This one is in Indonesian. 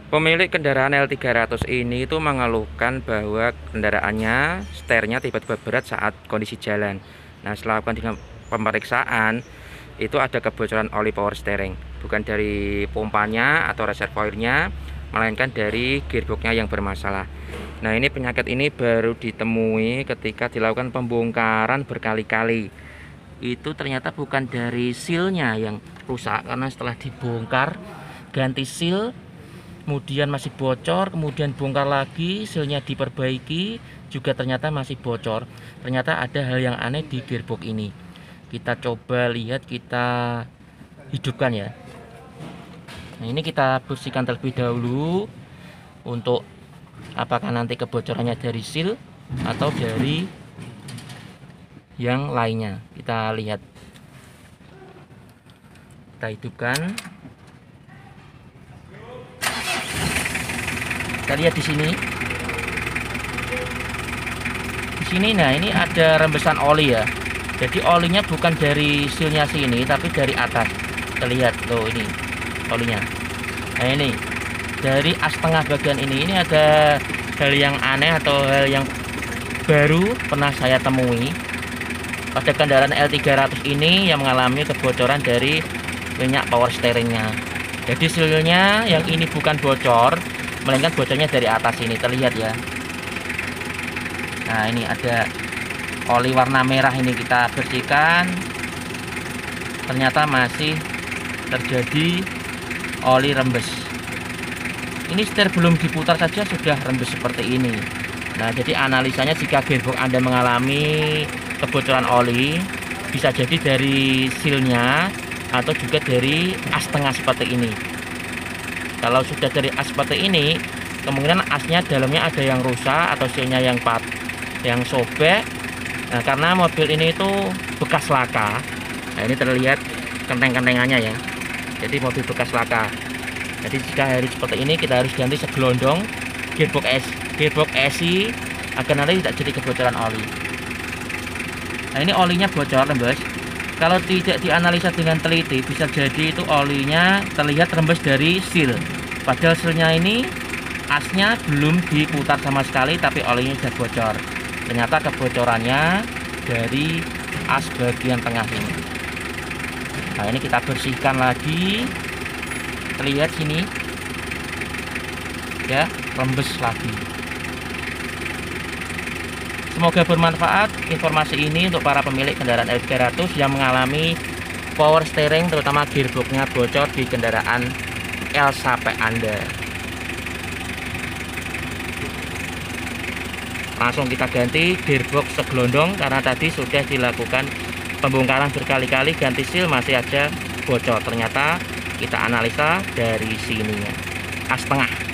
Pemilik kendaraan L300 ini itu mengeluhkan bahwa kendaraannya setirnya tiba-tiba berat saat kondisi jalan. Nah, setelah dengan pemeriksaan itu ada kebocoran oli power steering, bukan dari pompanya atau reservoirnya, melainkan dari gearboxnya yang bermasalah. Nah, ini penyakit ini baru ditemui ketika dilakukan pembongkaran berkali-kali. Itu ternyata bukan dari sealnya yang rusak, karena setelah dibongkar ganti seal kemudian masih bocor, kemudian bongkar lagi, sealnya diperbaiki, juga ternyata masih bocor. Ternyata ada hal yang aneh di gearbox ini. Kita coba lihat, kita hidupkan ya. Nah, ini kita bersihkan terlebih dahulu untuk apakah nanti kebocorannya dari seal atau dari yang lainnya. Kita lihat. Kita hidupkan. Kita lihat di sini. Di sini, nah ini ada rembesan oli ya. Jadi olinya bukan dari sealnya sini, tapi dari atas. Kita lihat tuh, ini olinya. Nah ini dari as tengah bagian ini ada hal yang aneh atau hal yang baru pernah saya temui pada kendaraan L300 ini yang mengalami kebocoran dari minyak power steeringnya. Jadi sealnya yang ini bukan bocor, melainkan bocornya dari atas ini, terlihat ya. Nah, ini ada oli warna merah, ini kita bersihkan. Ternyata masih terjadi oli rembes. Ini setir belum diputar saja sudah rembes seperti ini. Nah, jadi analisanya jika gearbox Anda mengalami kebocoran oli, bisa jadi dari sealnya atau juga dari as tengah seperti ini. Kalau sudah dari as seperti ini, kemungkinan asnya dalamnya ada yang rusak atau sealnya yang sobek. Nah, karena mobil ini itu bekas laka. Nah, ini terlihat kenteng-kentengannya ya. Jadi mobil bekas laka. Jadi jika hari seperti ini kita harus ganti segelondong gearbox esi agar nanti tidak jadi kebocoran oli. Nah, ini olinya bocor, rembes. Kalau tidak dianalisa dengan teliti, bisa jadi itu olinya terlihat rembes dari seal. Padahal sealnya ini asnya belum diputar sama sekali, tapi olinya sudah bocor. Ternyata kebocorannya dari as bagian tengah ini. Nah, ini kita bersihkan lagi. Terlihat sini, ya, rembes lagi. Semoga bermanfaat informasi ini untuk para pemilik kendaraan L300 yang mengalami power steering, terutama gearboxnya bocor di kendaraan L-Sape Anda. Langsung kita ganti gearbox segelondong karena tadi sudah dilakukan pembongkaran berkali-kali, ganti seal masih aja bocor. Ternyata kita analisa dari sininya, as tengah.